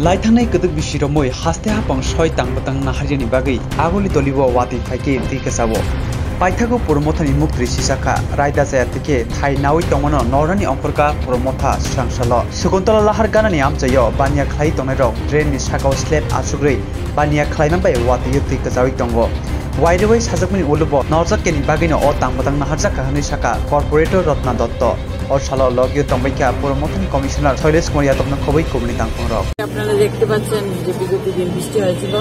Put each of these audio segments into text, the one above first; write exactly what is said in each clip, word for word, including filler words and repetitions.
Laithanai keduk bisiromoi haste hapang soi tang batang naharjani bagai agoli dolibo wati phaike dikasabo paithago promothani muktri sisaka Raida Chayatwikhe thai nawi tongmano Nornani Ongkhorkha promotha sangsalo sugontala lahar ganani amchayo Baniya khlai tongnai rok drain ni sakao slab asugrei Baniya Khlaimano bai wati yuti kajawi tongo Wairewai sajakmani ulubo norjakeni bagino o tang batang naharjaka hani saka corporator Rotna Dotto और सालो लगियो तंबाइका promotion commissioner Shailesh Kumar Yadav ने खबई कबनी तांको रक আপনারা দেখতে পাচ্ছেন যে বিগত দিন বৃষ্টি হয়েছিল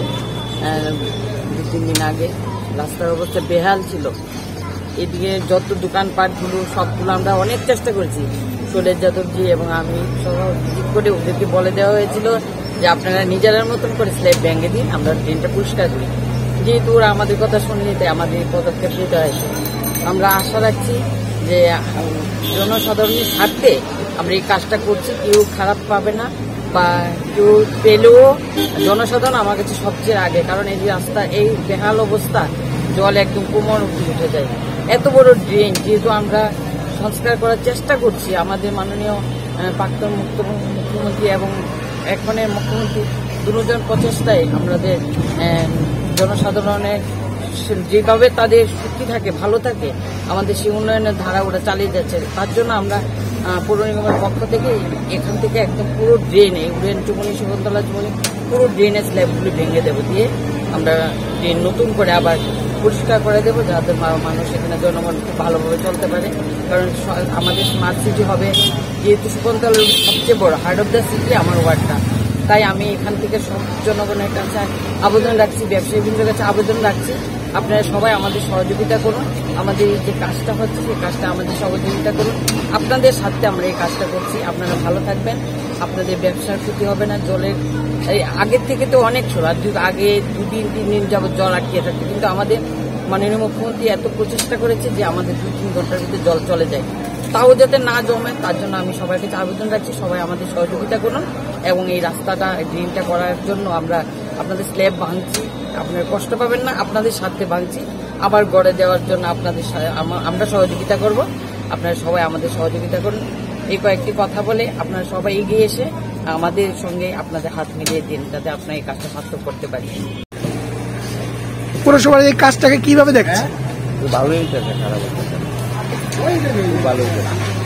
দু তিন দিন আগে রাস্তার অবস্থা বেহাল ছিল এদিকে যত দোকানপাটগুলো সবগুলো আমরা অনেক চেষ্টা করেছি শৈলেশ যাদবজি এবং আমি সহ ঠিক করে ওদেরকে বলে দেওয়া হয়েছিল যে আপনারা নিজেদের মতন করে স্ল্যাব ভেঙে দিন আমরা ড্রেনটা পরিষ্কার করি যেহেতু ওরা আমাদের কথা শুনলে তাই আমাদের পদক্ষেপ নিতে হয়েছে আমরা আশা রাখছি যে জনসাধারণের স্বার্থে আমরা এই কাজটা করছি কেউ খারাপ পাবে না বা কেউ পেলেও জনসাধারণ আমার কাছে সবচেয়ে আগে কারণ এই রাস্তা এই বেহাল অবস্থা জল একদম কোমর উঠে যায় এত বড় ড্রেন যেহেতু আমরা সংস্কার করার চেষ্টা করছি আমাদের মাননীয় প্রাক্তন মুখ্যমন্ত্রী এবং এখনের মুখ্যমন্ত্রী দুজন প্রচেষ্টায় আমাদের জনসাধারণের যেভাবে তাদের সুখী থাকে ভালো থাকে আমাদের সেই উন্নয়নের ধারা ওরা চালিয়ে যাচ্ছে তার জন্য আমরা পৌর নিগমের পক্ষ থেকে এখান থেকে একদম পুরো ড্রেন এই উড়েন চুমনি সুগন্ধলা চুমনি পুরো ড্রেনের স্ল্যাবগুলি ভেঙে দেবো দিয়ে আমরা ড্রেন নতুন করে আবার পরিষ্কার করে দেবো যাতে মানুষ এখানে জনগণ খুব ভালোভাবে চলতে পারে কারণ আমাদের স্মার্ট সিটি হবে যেহেতু সুগন্ধলার সবচেয়ে বড় হার্ট অফ দ্য সিটি আমার ওয়ার্ডটা তাই আমি এখান থেকে সব জনগণের কাছে আবেদন রাখছি ব্যবসায়ীবৃন্দের কাছে আবেদন রাখছি আপনারা সবাই আমাদের সহযোগিতা করুন আমাদের যে কাজটা হচ্ছে সেই কাজটা আমাদের সহযোগিতা করুন আপনাদের সাথে আমরা এই কাজটা করছি আপনারা ভালো থাকবেন আপনাদের ব্যবসার ক্ষতি হবে না জলের এই আগের থেকে তো অনেক ছিল আর আগে দুদিন তিন দিন যাবত জল আটকিয়ে থাকতো কিন্তু আমাদের মাননীয় মুখ্যমন্ত্রী এত প্রচেষ্টা করেছে যে আমাদের দুই তিন ঘন্টার ভিতরে জল চলে যায় তাও যাতে না জমে তার জন্য আমি সবার কাছে আবেদন রাখছি সবাই আমাদের সহযোগিতা করুন এবং এই রাস্তাটা ড্রেনটা করার জন্য আমরা আপনাদের স্ল্যাব ভাঙছি আপনারা কষ্ট পাবেন না আপনাদের সাথে ভাঙছি আবার গড়ে দেওয়ার জন্য আপনাদের আমরা সহযোগিতা করব আপনারা সবাই আমাদের সহযোগিতা করুন এই কয়েকটি কথা বলে আপনারা সবাই এগিয়ে এসে আমাদের সঙ্গে আপনাদের হাত মিলিয়ে দিন যাতে আপনারা এই কাজটা সার্থক করতে পারি পুরসভার এই কাজটাকে কিভাবে দেখছেন ভালোই খারাপ ভালোই